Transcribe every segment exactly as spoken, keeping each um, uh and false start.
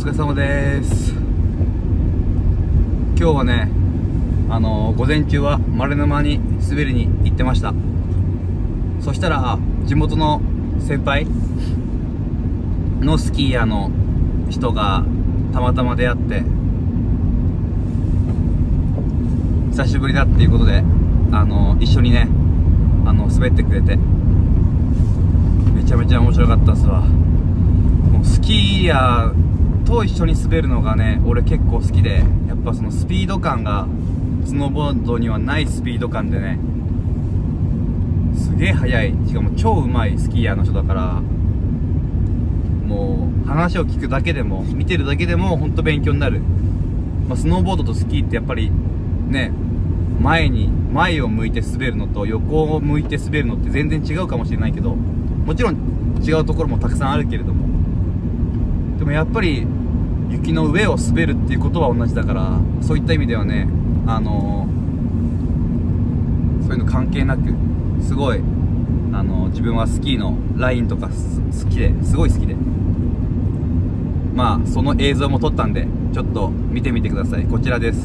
疲れ様です。今日はね、あのー、午前中は丸沼に滑りに行ってました。そしたら地元の先輩のスキーヤーの人がたまたま出会って、久しぶりだっていうことで、あのー、一緒にね、あの滑ってくれてめちゃめちゃ面白かったっすわ。もうスキーヤーと一緒に滑るのがね、俺結構好きで、やっぱそのスピード感がスノーボードにはないスピード感でね、すげえ速い、しかも超うまいスキーヤーの人だから、もう話を聞くだけでも見てるだけでもほんと勉強になる。まあ、スノーボードとスキーってやっぱりね、前に前を向いて滑るのと横を向いて滑るのって全然違うかもしれないけど、もちろん違うところもたくさんあるけれども、でもやっぱり雪の上を滑るっていうことは同じだから、そういった意味ではね、あのー、そういうの関係なくすごい、あのー、自分はスキーのラインとか好きですごい好きで、まあその映像も撮ったんでちょっと見てみてください。こちらです。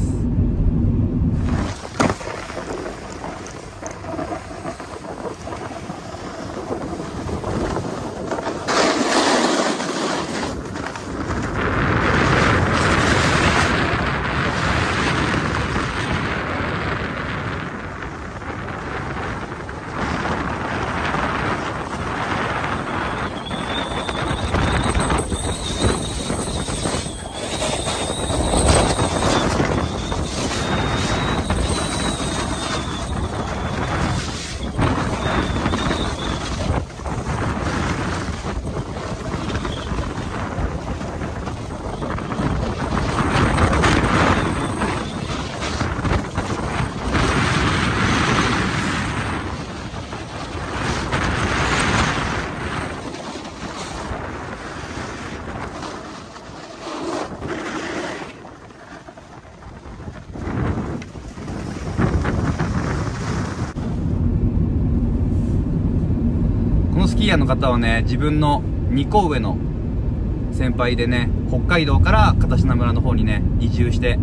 スキーヤーの方はね、自分のにこ上の先輩でね、北海道から片品村の方にね移住して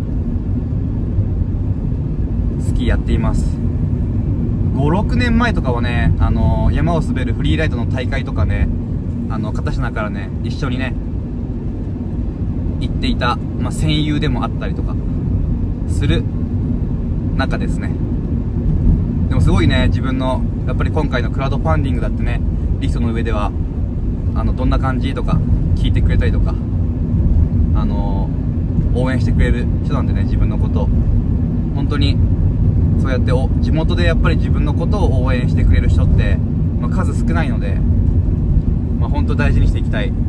スキーやっています。ごろくねんまえとかはね、あのー、山を滑るフリーライドの大会とかね、あの片品からね一緒にね行っていた、まあ、戦友でもあったりとかする中ですね。でもすごいね、自分のやっぱり今回のクラウドファンディングだってね、リストの上ではあのどんな感じとか聞いてくれたりとか、あのー、応援してくれる人なんでね、自分のこと本当にそうやってお地元でやっぱり自分のことを応援してくれる人って、まあ、数少ないので、まあ、本当大事にしていきたい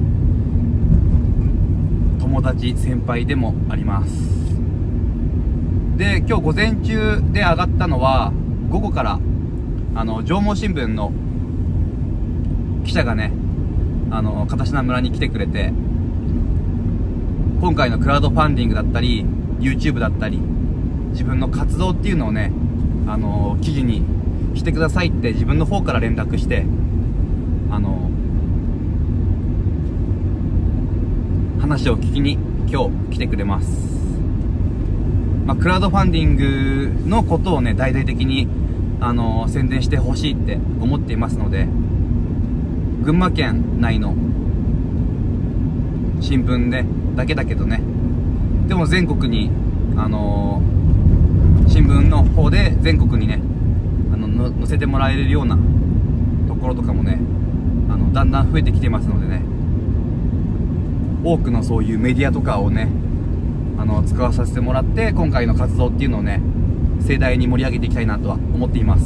友達先輩でもあります。で、今日午前中で上がったのは、午後からあの上毛新聞の記者がね、あの片品村に来てくれて、今回のクラウドファンディングだったり YouTube だったり自分の活動っていうのをね、あの記事にしてくださいって自分の方から連絡して、あの話を聞きに今日来てくれます。まあ、クラウドファンディングのことをね、大々的にあの宣伝してほしいって思っていますので、群馬県内の新聞でだけだけどね、でも全国にあのー、新聞の方で全国にね、あのの載せてもらえるようなところとかもね、あのだんだん増えてきてますのでね、多くのそういうメディアとかをね、あの使わさせてもらって、今回の活動っていうのをね盛大に盛り上げていきたいなとは思っています。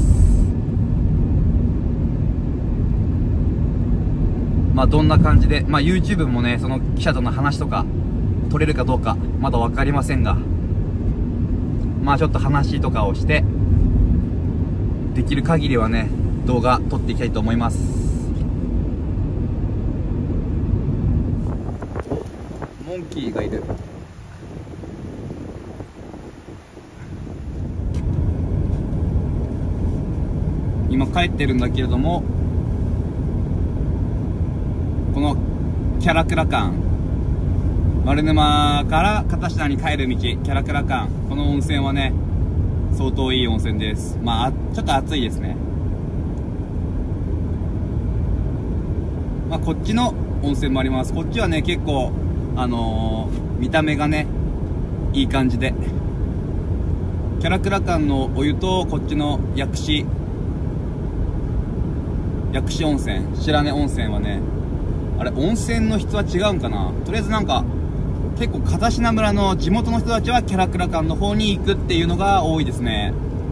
まあどんな感じで、まあ YouTube もね、その記者との話とか撮れるかどうかまだ分かりませんが、まあちょっと話とかをしてできる限りはね動画撮っていきたいと思います。モンキーがいる。今帰ってるんだけれども、このキャラクラ感丸沼から片品に帰る道、キャラクラ館、この温泉はね相当いい温泉です。まあちょっと暑いですね。まあこっちの温泉もあります。こっちはね結構あのー、見た目がねいい感じで、キャラクラ館のお湯とこっちの薬師薬師温泉、白根温泉はね、あれ温泉の質は違うんかな。とりあえずなんか結構片品村の地元の人たちはキャラクラ館の方に行くっていうのが多いですね。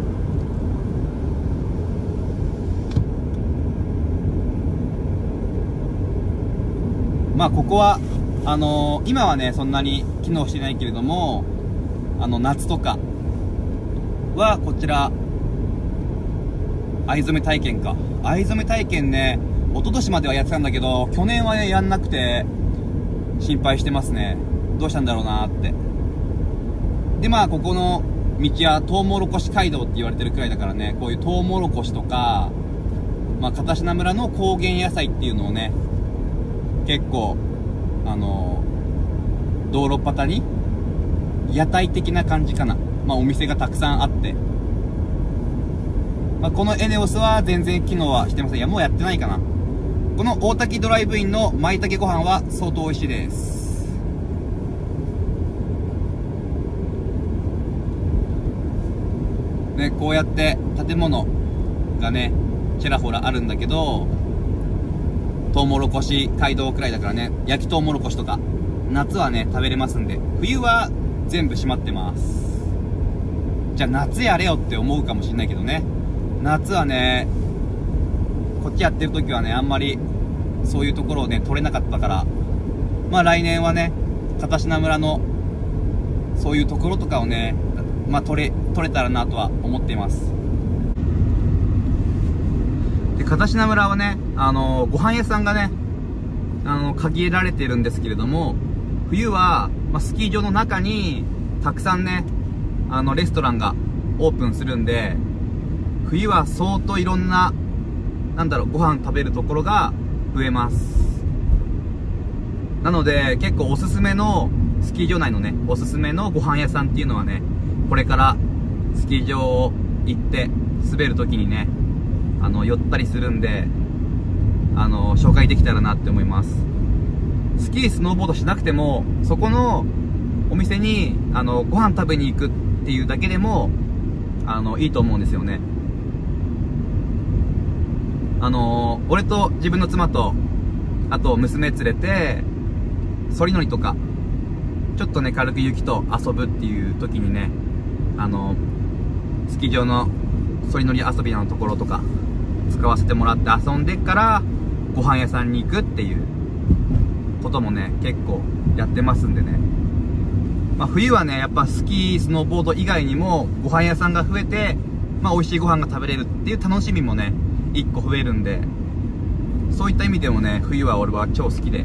まあここはあのー、今はねそんなに機能してないけれども、あの夏とかはこちら藍染め体験か、藍染め体験ね一昨年まではやってたんだけど、去年はねやんなくて心配してますね。どうしたんだろうなーって。でまあここの道はトウモロコシ街道って言われてるくらいだからね、こういうトウモロコシとか、まあ、片品村の高原野菜っていうのをね結構あのー、道路端に屋台的な感じかな、まあ、お店がたくさんあって、まあ、このエネオスは全然機能はしてません。いやもうやってないかな。この大滝ドライブインの舞茸ご飯は相当美味しいです。ね、こうやって建物がねちらほらあるんだけど、トウモロコシ街道くらいだからね、焼きトウモロコシとか夏はね食べれますんで、冬は全部閉まってます。じゃあ夏やれよって思うかもしれないけどね、夏はねこっちやってる時はねあんまりそういうところをね取れなかったから、まあ来年はね片品村のそういうところとかをねまあ取れ取れたらなとは思っています。で片品村はねあのご飯屋さんがねあの限られてるんですけれども、冬は、まあ、スキー場の中にたくさんねあのレストランがオープンするんで、冬は相当いろんななんだろうご飯食べるところが増えます。なので結構おすすめのスキー場内のねおすすめのご飯屋さんっていうのはね、これからスキー場を行って滑るときにねあの寄ったりするんで、あの紹介できたらなって思います。スキースノーボードしなくてもそこのお店にあのご飯食べに行くっていうだけでもあのいいと思うんですよね。あの俺と自分の妻とあと娘連れてそり乗りとかちょっとね軽く雪と遊ぶっていう時にね、あのスキー場のそり乗り遊びのところとか使わせてもらって遊んでからご飯屋さんに行くっていうこともね結構やってますんでね、まあ、冬はねやっぱスキースノーボード以外にもご飯屋さんが増えて、まあ、美味しいご飯が食べれるっていう楽しみもねいっこ増えるんで、そういった意味でもね冬は俺は超好きで、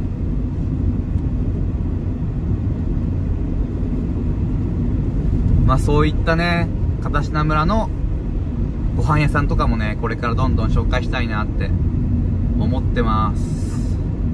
まあそういったね片品村のご飯屋さんとかもねこれからどんどん紹介したいなって思ってます。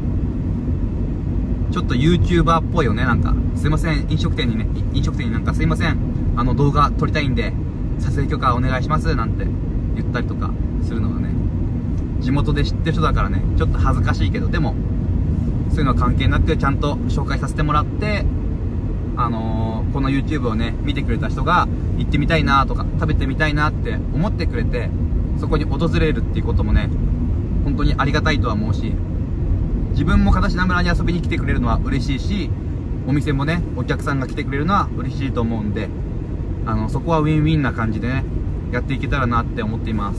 ちょっと YouTuber っぽいよね。なんかすいません飲食店にね飲食店になんかすいませんあの動画撮りたいんで撮影許可お願いしますなんて言ったりとかするのはね、地元で知ってる人だからねちょっと恥ずかしいけど、でもそういうのは関係なくちゃんと紹介させてもらって、あのー、この YouTube をね見てくれた人が行ってみたいなとか食べてみたいなって思ってくれてそこに訪れるっていうこともね本当にありがたいとは思うし、自分も片品村に遊びに来てくれるのは嬉しいし、お店もねお客さんが来てくれるのは嬉しいと思うんで、あのそこはウィンウィンな感じでねやっていけたらなって思っています。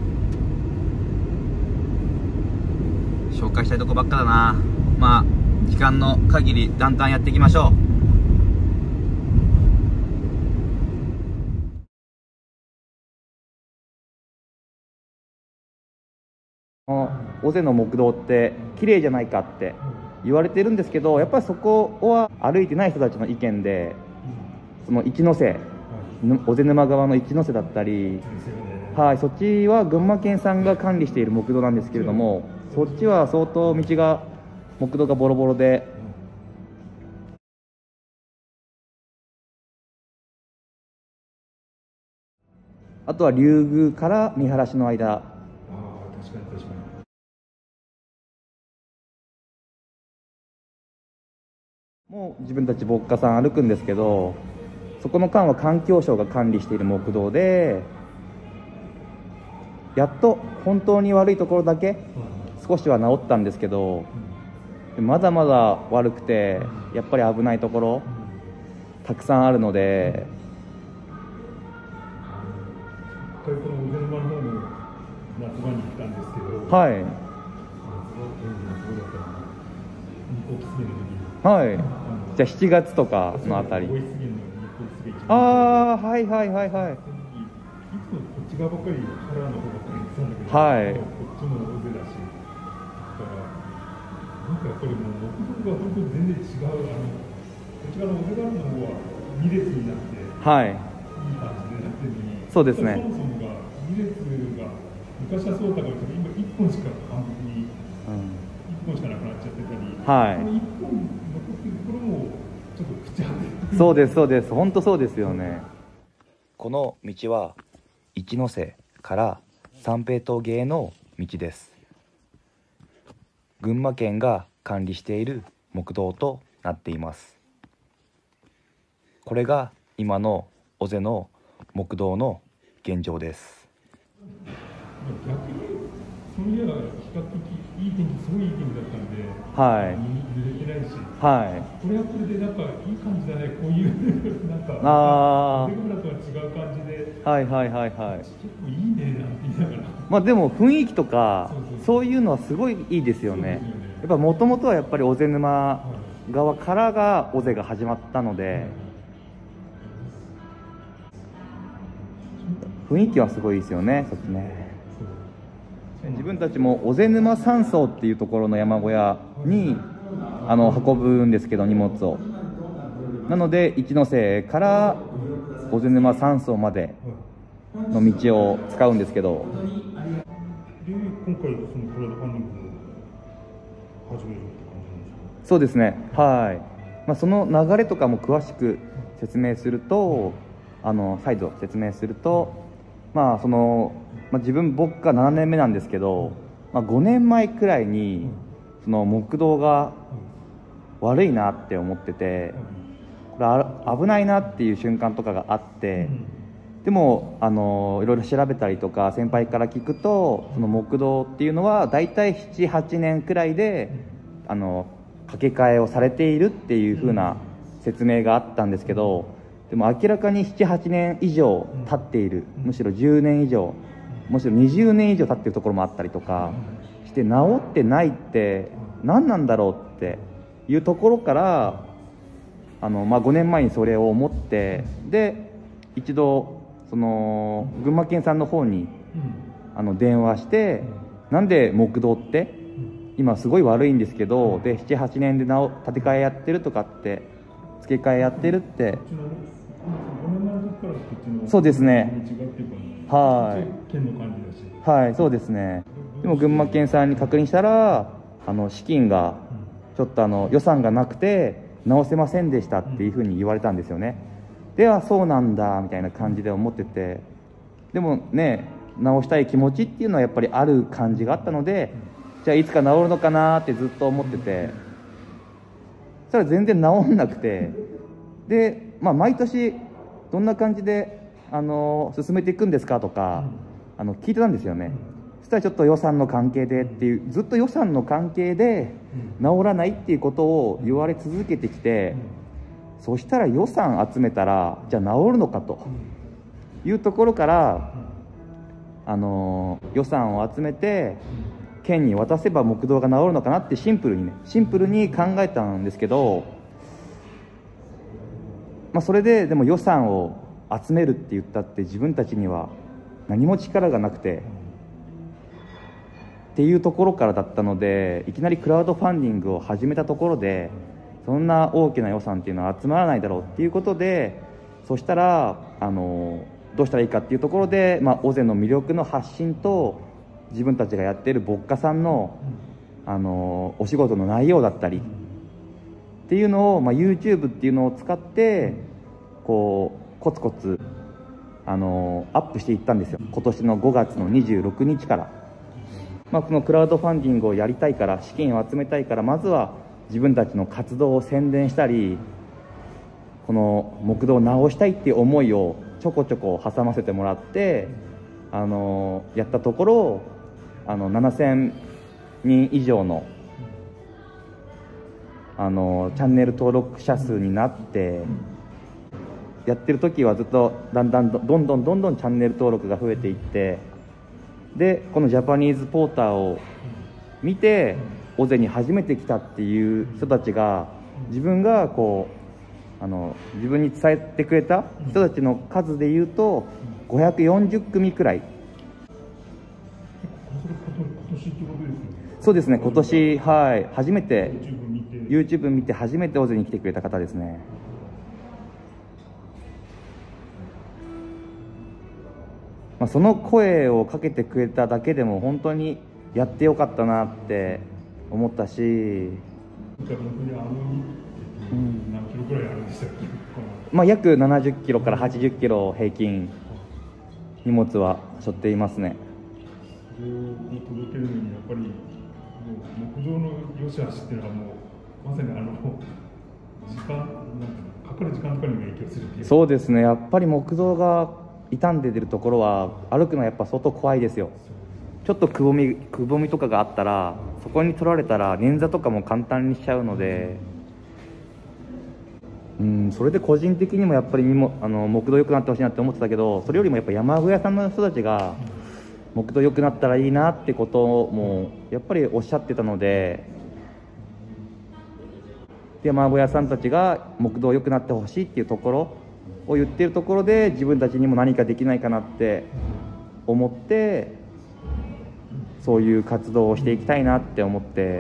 紹介したいとこばっかだな。まあ時間の限りだんだんやっていきましょう。尾瀬の木道って綺麗じゃないかって言われてるんですけど、やっぱりそこは歩いてない人たちの意見で、その一ノ瀬尾瀬沼側の一ノ瀬だったり、はい、そっちは群馬県さんが管理している木道なんですけれども、そっちは相当道が木道がボロボロであとは竜宮から見晴らしの間、 ああ確かに確かに。 もう自分たち牧歌さん歩くんですけど、そこの間は環境省が管理している木道で、やっと本当に悪いところだけ少しは治ったんですけど、まだまだ悪くてやっぱり危ないところたくさんあるので、 この小瀬沼の方も夏場に行ったんですけど、 はいはいじゃあしちがつとかのあたり、ああはいはいはいはい、 いつもこっち側ばっかりカラーの方ばっかり行ってたんだけど、 はいこっちも大勢だし、だからなんかやっぱりもう木造が本当に全然違う、あのこっち側の大勢側の方はに列になっていいはい感じでなってるのに、 そうですね、 そもそもがに列が昔はそうだから今いっぽんしか完璧に、うん、いっぽんしかなくなっちゃってたり、はい、そのいっぽん残ってるところもちょっと口当て、 そうですそうです、本当そうですよね。この道は一ノ瀬から三平峠への道です。群馬県が管理している木道となっています。これが今の尾瀬の木道の現状です。 逆にその家が比較的いい天気、すごいいい天気だったんで、 はい、 濡れてないし、 はい、 これはこれでなんかいい感じだね、こういうなんかあ手村とは違う感じで、 はいはいはいはい、 結構いいねなんて言いながら、 まあでも雰囲気とかそういうのはすごいいいですよね。やっぱもともとはやっぱり尾瀬沼側からが尾瀬が始まったので、雰囲気はすごいですよね、そっちね。自分たちも尾瀬沼山荘っていうところの山小屋にあの運ぶんですけど、荷物を。なので一ノ瀬から尾瀬沼山荘までの道を使うんですけど、 で今回そのクラウドファンディングを始めるって感じなんですか？ そうですね、はい、まあ、その流れとかも詳しく説明すると、あの再度説明すると、まあそのまあ、自分僕がななねんめなんですけど、まあ、ごねんまえくらいにその木道が悪いなって思ってて、これ危ないなっていう瞬間とかがあって、でもあのいろいろ調べたりとか先輩から聞くと、その木道っていうのはだいたいななはちねんくらいであの掛け替えをされているっていう風な説明があったんですけど、でも明らかにななはちねん以上経っている、むしろじゅうねん以上、むしろにじゅうねん以上経っているところもあったりとかして、治ってないって何なんだろうっていうところから、あの、まあ、ごねんまえにそれを思って、で一度その群馬県さんの方にあの電話して、なんで木道って今すごい悪いんですけど、でななはちねんで直建て替えやってるとかって付け替えやってるって、そうですね、はい、はい、そうですね。でも群馬県さんに確認したら、あの資金がちょっとあの予算がなくて直せませんでしたっていうふうに言われたんですよね。ではそうなんだみたいな感じで思ってて、でもね、直したい気持ちっていうのはやっぱりある感じがあったので、じゃあいつか治るのかなってずっと思ってて、そしたら全然治んなくて、で、まあ、毎年どんな感じであの進めていくんですかとかあの聞いてたんですよね。そしたらちょっと予算の関係でっていう、ずっと予算の関係で治らないっていうことを言われ続けてきて、そしたら予算集めたらじゃあ治るのかというところから、あの予算を集めて県に渡せば木道が治るのかなってシンプルにねシンプルに考えたんですけど、まあ、それででも予算を集めるって言ったって自分たちには何も力がなくてっていうところからだったので、いきなりクラウドファンディングを始めたところでそんな大きな予算っていうのは集まらないだろうっていうことで、そしたらあのどうしたらいいかっていうところで、まあ、尾瀬の魅力の発信と自分たちがやっている牧歌さんの、あのお仕事の内容だったりっていうのを、まあ、YouTube っていうのを使ってこうコツコツあのアップしていったんですよ。今年のごがつのにじゅうろくにちから、まあ、このクラウドファンディングをやりたいから、資金を集めたいから、まずは自分たちの活動を宣伝したり、この木道を直したいっていう思いをちょこちょこ挟ませてもらって、あのやったところ、あのななせんにん以上のあのチャンネル登録者数になって、やってる時はずっとだんだんどんどんどんどんチャンネル登録が増えていって、でこのジャパニーズポーターを見て尾瀬に初めて来たっていう人たちが、自分がこうあの自分に伝えてくれた人たちの数でいうとごひゃくよんじゅっくみくらい。そうですね、今年、はい、初めて YouTube 見て初めて尾瀬に来てくれた方ですね。まあ、その声をかけてくれただけでも本当にやってよかったなって思ったし、うん、 何キロくらいあるんでしたっけ？ まあ約ななじゅっキロからはちじゅっキロ平均荷物は背負っていますね。 それを届けるのにやっぱりもう木造の良し悪しっていうのはもうまさにあの時間なんかかかる時間とかにも影響するっていう。 そうですね、やっぱり木造が傷んで出るところは歩くのはやっぱ相当怖いですよ。ちょっとくぼみくぼみとかがあったら、そこに取られたら捻挫とかも簡単にしちゃうので、うん、それで個人的にもやっぱりにもあの木道良くなってほしいなって思ってたけど、それよりもやっぱ山小屋さんの人たちが木道良くなったらいいなってことをもうやっぱりおっしゃってたので、で山小屋さんたちが木道良くなってほしいっていうところを言っているところで、自分たちにも何かできないかなって思って、そういう活動をしていきたいなって思って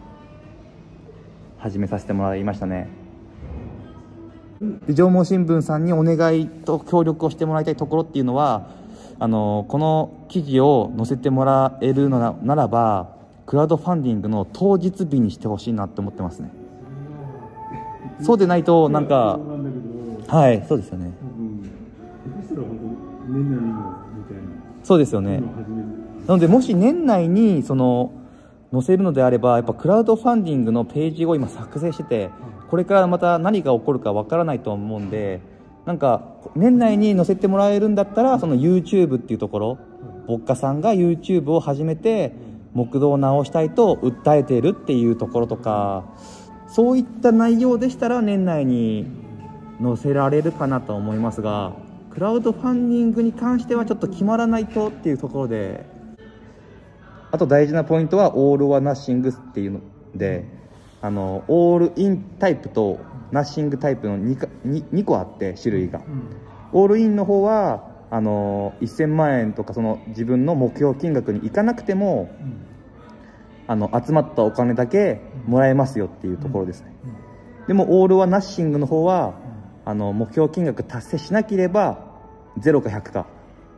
始めさせてもらいましたね。で上毛新聞さんにお願いと協力をしてもらいたいところっていうのは、あのこの記事を載せてもらえるの な, ならばクラウドファンディングの当日日にしてほしいなって思ってますね。そうでないとなんか、はい、そうですよね。そうですよね。なのでもし年内にその載せるのであれば、やっぱクラウドファンディングのページを今作成してて、これからまた何が起こるかわからないと思うんで、なんか年内に載せてもらえるんだったら、その YouTube っていうところ、牧歌さんが YouTube を始めて木道を直したいと訴えているっていうところとか、そういった内容でしたら年内に載せられるかなと思いますが、クラウドファンディングに関してはちょっと決まらないとっていうところで、あと大事なポイントはオール・オア・ナッシングっていうので、あのオールインタイプとナッシングタイプの 2, か 2, 2個あって種類が、うん、オールインの方はあのせんまんえんとかその自分の目標金額にいかなくても、うん、あの集まったお金だけもらえますよっていうところですね、うんうん、でもオール・オア・ナッシングの方は、うん、あの目標金額達成しなければゼロかひゃくか、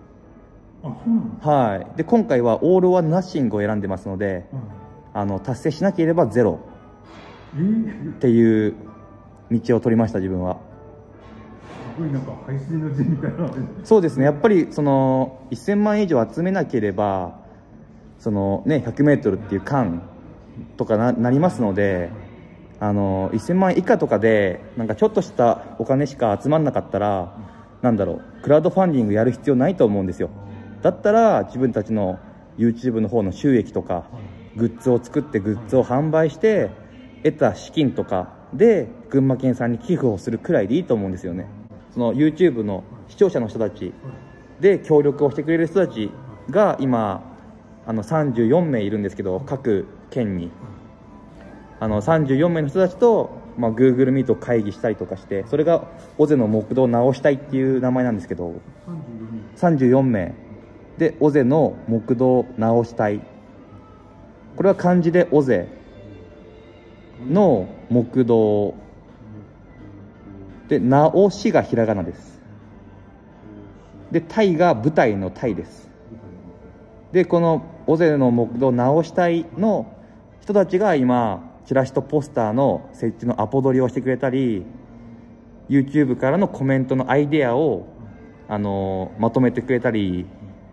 はい、で今回はオール・オア・ナッシングを選んでますので、うん、あの達成しなければゼロっていう道を取りました、自分は。 すごいなんか背水の陣みたいな。 そうですね、やっぱりそのせんまんえん以上集めなければその、ね、ひゃくメートルっていう間とか な, なりますので、あのせんまんえん以下とかでなんかちょっとしたお金しか集まらなかったら、なんだろう、クラウドファンディングやる必要ないと思うんですよ。だったら自分たちの YouTube の方の収益とかグッズを作ってグッズを販売して得た資金とかで群馬県さんに寄付をするくらいでいいと思うんですよね。その YouTube の視聴者の人たちで協力をしてくれる人たちが今あのさんじゅうよんめいいるんですけど、各県にあのさんじゅうよんめいの人たちと、まあ、Google Meet を会議したりとかして、それが尾瀬の木道を直したいっていう名前なんですけど、さんじゅうよんめいで尾瀬の木道を直したい、これは漢字で尾瀬の木道で、直しがひらがなです。で隊が舞台の隊です。でこの尾瀬の木道直したいの人たちが今チラシとポスターの設置のアポ取りをしてくれたり、 YouTube からのコメントのアイデアをあのまとめてくれたり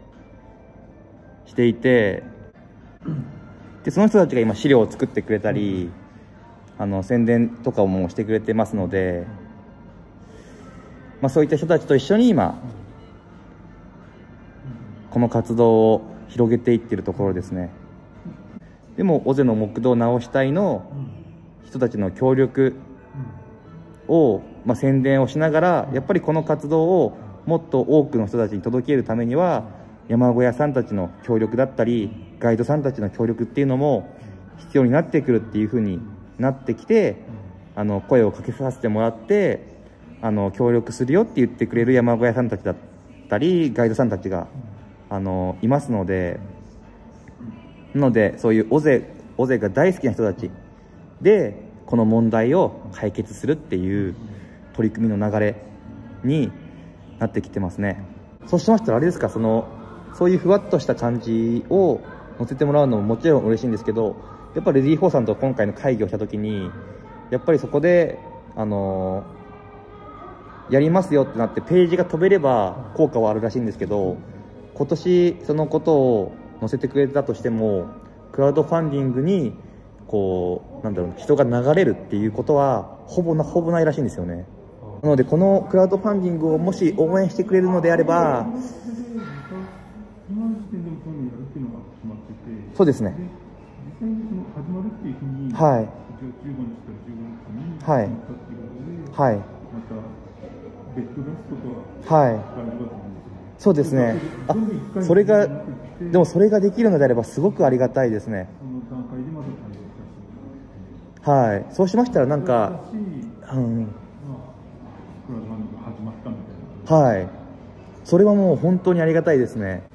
していて、でその人たちが今資料を作ってくれたり、あの宣伝とかもしてくれてますので、まあ、そういった人たちと一緒に今この活動を広げていっているところですね。でも尾瀬の木道直したいの人たちの協力を、まあ、宣伝をしながら、やっぱりこの活動をもっと多くの人たちに届けるためには、山小屋さんたちの協力だったりガイドさんたちの協力っていうのも必要になってくるっていうふうになってきて、あの声をかけさせてもらって、あの協力するよって言ってくれる山小屋さんたちだったりガイドさんたちがあのいますので、なのでそういう尾瀬尾瀬が大好きな人たちでこの問題を解決するっていう取り組みの流れになってきてますね。そうしましたらあれですか、そのそういうふわっとした感じを載せてもらうのももちろん嬉しいんですけど、やっぱりレディーフォーさんと今回の会議をした時にやっぱりそこであのー、やりますよってなってページが飛べれば効果はあるらしいんですけど、今年そのことを載せてくれたとしてもクラウドファンディングにこうなんだろう人が流れるっていうことはほぼなほぼないらしいんですよね。なのでこのクラウドファンディングをもし応援してくれるのであれば、そうですね。 実際にその始まるっていう日に、 はい。 じゅうごにちからじゅうごにちにはい。 決まったっていうことで、 はい。 また別途出すことははい。 大事だと思うんですよ。 そうですね。あ、それがでもそれができるのであればすごくありがたいですね。 その段階でまた対応させてもらって、 はい。そうしましたらなんか、 新しい、 うん、 まあ、クラウドファンディングが始まったみたいな。 はい。それはもう本当にありがたいですね。